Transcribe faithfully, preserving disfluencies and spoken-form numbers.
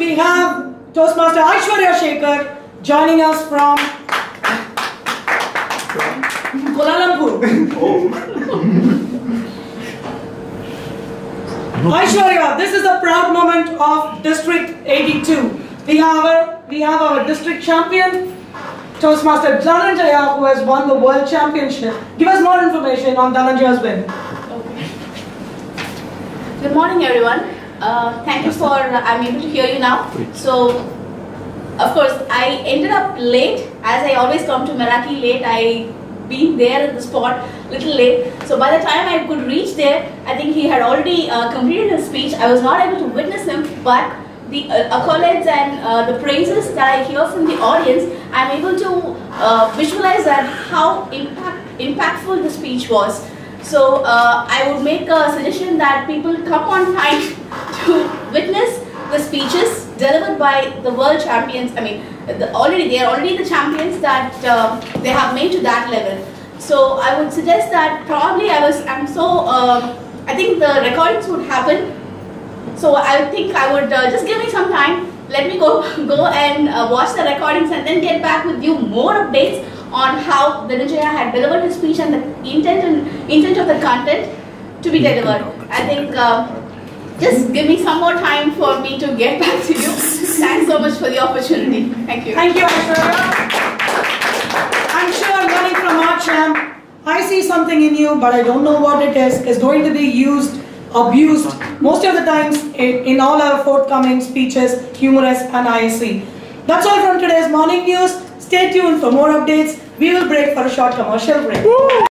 we have Toastmaster Aishwarya Shekhar joining us from Kuala Lumpur. Aishwarya, this is a proud moment of District eighty-two. We have our, we have our district champion, Toastmaster Dhananjaya, who has won the World Championship. Give us more information on Dhananjaya's win. Okay. Good morning, everyone. Uh, thank you for, uh, I'm able to hear you now. So, of course, I ended up late, as I always come to Merathi late. I been there at the spot little late. So by the time I could reach there, I think he had already uh, completed his speech. I was not able to witness him, but the uh, accolades and uh, the praises that I hear from the audience, I'm able to uh, visualize that how impact, impactful the speech was. So uh, I would make a suggestion that people come on time to witness the speeches delivered by the world champions. I mean, the, already they are already the champions that uh, they have made to that level. So I would suggest that probably I was, I'm so, uh, I think the recordings would happen. So I think I would uh, just give me some time. Let me go go and uh, watch the recordings and then get back with you more updates on how Dhananjaya had delivered his speech and the intent and intent of the content to be delivered. I think uh, just give me some more time for me to get back to you. Thanks so much for the opportunity. Thank you. Thank you, Aishwarya. I'm sure learning from our champ, I see something in you, but I don't know what it is, is going to be used, abused, most of the times in, in all our forthcoming speeches, humorous and I S C. That's all from today's morning news. Stay tuned for more updates. We will break for a short commercial break. Woo!